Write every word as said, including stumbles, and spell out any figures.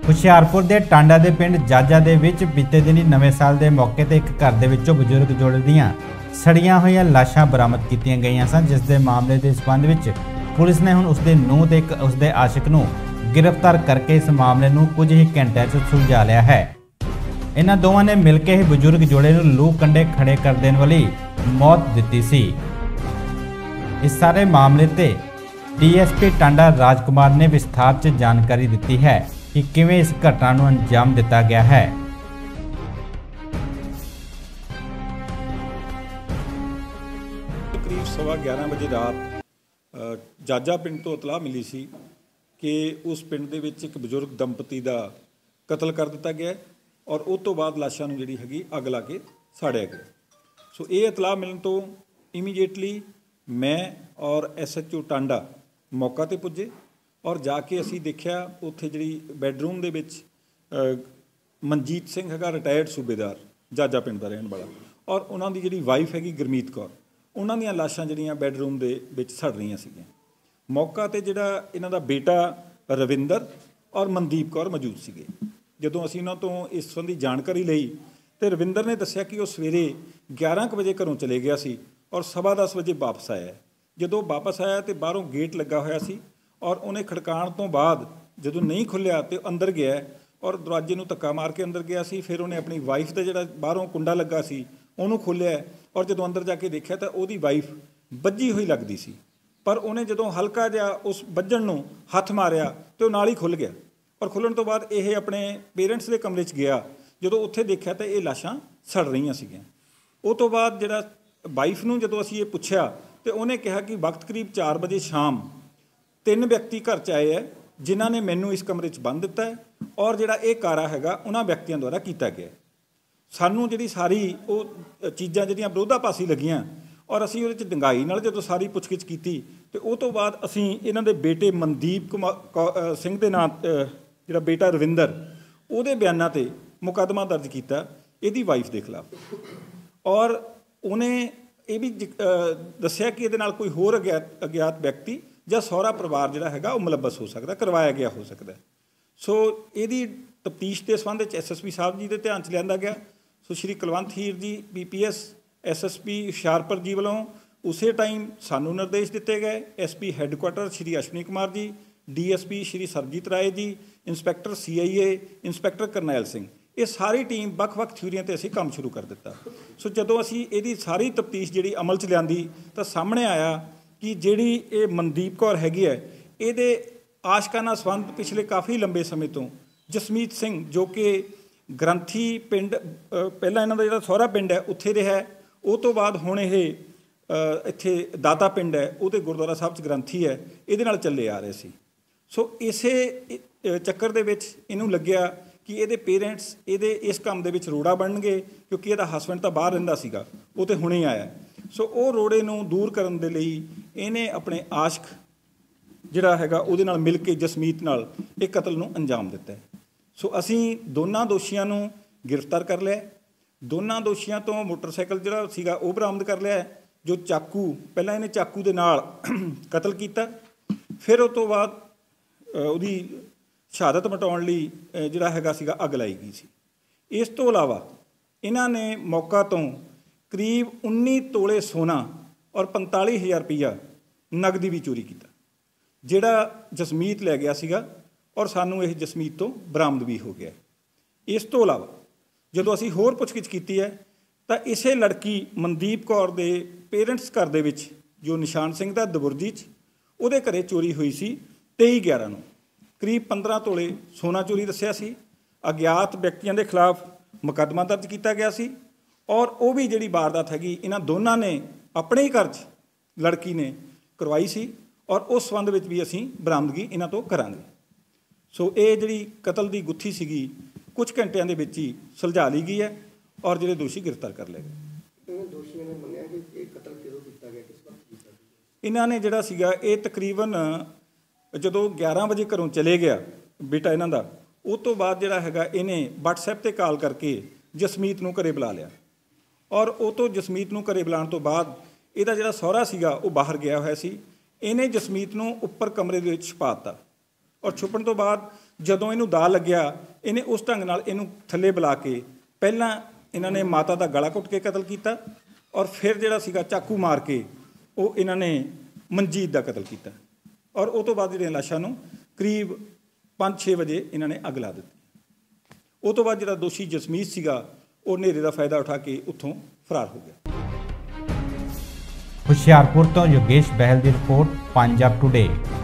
ਹੁਸ਼ਿਆਰਪੁਰ ਦੇ ਟਾਂਡਾ ਦੇ ਪਿੰਡ ਜਾਜਾ ਦੇ ਵਿੱਚ ਬੀਤੇ ਦਿਨੀ ਨਵੇਂ ਸਾਲ ਦੇ ਮੌਕੇ ਤੇ ਇੱਕ ਘਰ ਦੇ ਵਿੱਚੋਂ ਬਜ਼ੁਰਗ ਜੋੜੇ ਦੀਆਂ ਸੜੀਆਂ ਹੋਈਆਂ ਲਾਸ਼ਾਂ ਬਰਾਮਦ ਕੀਤੀਆਂ ਗਈਆਂ ਸਨ, ਜਿਸ ਦੇ ਮਾਮਲੇ ਦੇ ਸੰਬੰਧ ਵਿੱਚ ਪੁਲਿਸ ਨੇ ਹੁਣ ਉਸਦੇ ਨੂੰਹ ਤੇ ਇੱਕ ਉਸਦੇ ਆਸ਼ਿਕ ਨੂੰ गिरफ्तार करके इस मामले ਨੂੰ कुछ ही घंटे च सुलझा लिया है। इन्हां दोवां ने मिलकर ही बजुर्ग जोड़े ਨੂੰ लू कंडे खड़े कर देने वाली मौत दी सी। इस सारे मामले ते डीएसपी टांडा राजकुमार ने विस्तार च जानकारी दी है कि किवें इस घटना ਨੂੰ अंजाम दिता गया है। करीब सवा ग्यारह बजे रात जाजा पिंड तो इतलाह मिली सी कि उस पिंड दे विच एक बजुर्ग दंपति का कतल कर दिता गया और उस तो बाद लाशा नूं जिहड़ी हैगी अग ला के साड़िया गया। सो ये इतलाह मिलने तो इमीडिएटली मैं और एस एच ओ टांडा मौका ते पुजे और जाके असी देखिया उत्थे जिहड़ी बैडरूम दे विच मनजीत सिंह हैगा रिटायर्ड सूबेदार जाजा पिंड का रहन वाला और उन्हां दी जिहड़ी वाइफ हैगी गुरमीत कौर, उन्हां दीयां लाशां जिहड़ियां बैडरूम दे विच सड़ रहीआं सीगीआं। मौका ते जिहड़ा इन्हां दा बेटा रविंदर और मनदीप कौर मौजूद सीगे। जदों असीं उन्हां तों इस संबंधी जानकारी लई ते रविंदर ने दस्सिया कि वो सवेरे ग्यारह क बजे घरों चले गया सी और सवा दस बजे वापस आया। जदों वापस आया तो बाहरों गेट लगा होया सी और उन्हें खड़काण तो बाद जदों नहीं खुलिया तो अंदर गया और दरवाजे नूं धक्का मार के अंदर गया सी। फिर उन्हें अपनी वाइफ का जिहड़ा बाहरों कुंडा लगा सी उहनूं खोलिया और जदों अंदर जाके देखिया तो उहदी वाइफ बज्जी हुई लगदी सी, पर उन्हें जदों हल्का जिहा उस बज्जण नूं हथ मारिया तो नाल ही खुल गया और खुलण तो बाद यह अपने पेरेंट्स के कमरे च गया। जदों उत्थे देखिया तो ये लाशां सड़ रहीआं सीगीआं। उस तो बाद जिहड़ा वाइफ नूं जदों असीं ये पुछिया तो उन्हें कहा कि वक्त करीब चार बजे शाम तीन व्यक्ति घर च आए है जिन्हां ने मैनूं इस कमरे च बंद दिता है और जिहड़ा ये कारा हैगा उन्हां व्यक्तियों द्वारा किया गया। सानूं जिहड़ी सारी वो चीज़ां जिहड़ियां विरोधाभासी लगियां और असी उहदे डंगाई नाल जदों सारी पुछगिछ की तो उस तो बाद असी इन्हां दे बेटे मनदीप कुमार सिंह दे नाम जिहड़ा बेटा रविंदर उहदे बयानां ते मुकदमा दर्ज किया इहदी वाइफ के खिलाफ और उन्हें ये भी दस्सिया कि इहदे नाल कोई होर अज्ञात अज्ञात व्यक्ति या सहुरा परिवार जिहड़ा हैगा वो मुलबस हो सकता, करवाया गया हो सकता है। सो इहदी तफ्तीश के संबंध में एस एस पी साहब जी के ध्यान च लिया गया। सो Shri Kulwant Heer ji P P S S S P Hoshiarpur ji वालों उस टाइम सानू निर्देश दिते गए। S P headquarters Shri Ashwani Kumar ji, D S P Shri Sarabjit Rai ji, inspector C I A inspector Karnail Singh, ये सारी टीम ਵੱਖ-ਵੱਖ ਥਿਊਰੀਆਂ ਤੇ ਅਸੀਂ ਕੰਮ शुरू कर दिता। सो ਜਦੋਂ ਅਸੀਂ ਇਹਦੀ ਸਾਰੀ ਤਫਤੀਸ਼ ਜਿਹੜੀ ਅਮਲ 'ਚ ਲਿਆਂਦੀ ਤਾਂ ਸਾਹਮਣੇ ਆਇਆ ਕਿ ਜਿਹੜੀ ਇਹ ਮਨਦੀਪ ਕੌਰ ਹੈਗੀ ਹੈ ਇਹਦੇ ਆਸ਼ਕਾਨਾ ਸੰਬੰਧ ਪਿਛਲੇ ਕਾਫੀ ਲੰਬੇ ਸਮੇਂ ਤੋਂ ਜਸਮੀਤ ਸਿੰਘ ਜੋ ਕਿ ਗ੍ਰੰਥੀ ਪਿੰਡ ਪਹਿਲਾਂ ਇਹਨਾਂ ਦਾ ਜਿਹੜਾ ਸਹੁਰਾ ਪਿੰਡ ਹੈ ਉੱਥੇ ਰਿਹਾ, ਉਹ ਤੋਂ ਬਾਅਦ ਹੁਣ ਇਹ ਇੱਥੇ ਦਾਤਾ ਪਿੰਡ ਹੈ ਉਹਦੇ ਗੁਰਦੁਆਰਾ ਸਾਹਿਬ 'ਚ ਗ੍ਰੰਥੀ ਹੈ, ਇਹਦੇ ਨਾਲ ਚੱਲੇ ਆ ਰਹੇ ਸੀ। ਸੋ ਇਸੇ ਚੱਕਰ ਦੇ ਵਿੱਚ ਇਹਨੂੰ ਲੱਗਿਆ कि ये पेरेंट्स ये इस काम के रोड़ा बनणगे क्योंकि ये हसबैंड तो बाहर रहिंदा सीगा, वो तो हुणे आया। सो वो रोड़े नूं दूर करन दे लई इहने अपने आशक जिहड़ा हैगा उहदे नाल मिल के जसमीत नाल एक कतल नूं अंजाम दिता है। सो असीं दोनों दोषियों नूं गिरफ्तार कर लिया। दोनों दोषियों तो मोटरसाइकिल जिहड़ा सीगा वो बरामद कर लिया। जो चाकू पहलां इहने चाकू दे नाल कतल कीता, फिर उस तो बाद उहदी शहादत मटाउण लई जिहड़ा हैगा सीगा अग लाई गई सी। इस तो इलावा इन्हां ने मौका तो करीब उन्नी तोले सोना और पंताली हज़ार रुपया नगदी भी चोरी किया, जिहड़ा जसमीत लै गया सीगा और सानू यह जसमीत तो बरामद भी हो गया। इस तो इलावा जदों असीं होर पुछगिछ कीती है तो इसे लड़की मनदीप कौर दे पेरेंट्स घर दे विच जो निशान सिंह दा दबुरजी च उहदे घरे चोरी हुई सी तेई ग्यारह नूं करीब पंद्रह तोले सोना चोरी दस्सिया सी। अज्ञात व्यक्तियों के खिलाफ मुकदमा दर्ज किया गया सी और वो भी जिहड़ी वारदात हैगी इन्हां दोनों ने अपने ही घर च लड़की ने करवाई सी और उस संबंध में भी असीं बरामदगी इन्हां तो करांगे। सो ये जिहड़ी कतल की गुत्थी सीगी कुछ घंटिया के विच ही सुलझा ली गई है और जिहड़े दोषी गिरफ्तार कर लए गए। इन्हां ने जिहड़ा सीगा ये तकरीबन जदों ग्यारह बजे घरों चले गया बेटा इन्हां दा, उस तो बाद जिहड़ा हैगा इन्हें वट्सएप ते कॉल करके जसमीत नूं घरे बुला लिया और वो तो जसमीत नूं घरे बुलाउण तो बाद इहदा जिहड़ा सहुरा सीगा वो बाहर गया होया सी। इन्हें जसमीत नूं उप्पर कमरे दे विच छुपा दित्ता और छुपण तो बाद ਜਦੋਂ ਇਹਨੂੰ ਦਾ ਲੱਗਿਆ ਇਹਨੇ ਉਸ ਢੰਗ ਨਾਲ ਇਹਨੂੰ ਥੱਲੇ ਬੁਲਾ ਕੇ ਪਹਿਲਾਂ ਇਹਨਾਂ ਨੇ ਮਾਤਾ ਦਾ ਗਲਾ ਘੁੱਟ ਕੇ ਕਤਲ ਕੀਤਾ ਔਰ ਫਿਰ ਜਿਹੜਾ ਸੀਗਾ ਚਾਕੂ ਮਾਰ ਕੇ ਉਹ ਇਹਨਾਂ ਨੇ ਮਨਜੀਤ ਦਾ ਕਤਲ ਕੀਤਾ ਔਰ ਉਹ ਤੋਂ ਬਾਅਦ ਜਿਹੜੀਆਂ ਲਾਸ਼ਾਂ ਨੂੰ ਕਰੀਬ ਪੰਜ ਛੇ ਵਜੇ ਇਹਨਾਂ ਨੇ ਅੱਗ ਲਾ ਦਿੱਤੀ। ਉਹ ਤੋਂ ਬਾਅਦ ਜਿਹੜਾ ਦੋਸ਼ੀ ਜਸਮੀਤ ਸੀਗਾ ਉਹ ਹਨੇਰੇ ਦਾ ਫਾਇਦਾ ਉਠਾ ਕੇ ਉੱਥੋਂ ਫਰਾਰ ਹੋ ਗਿਆ। ਹੁਸ਼ਿਆਰਪੁਰ ਤੋਂ ਯੋਗੇਸ਼ ਬਹਿਲ ਦੀ ਰਿਪੋਰਟ, ਪੰਜਾਬ ਟੁਡੇ।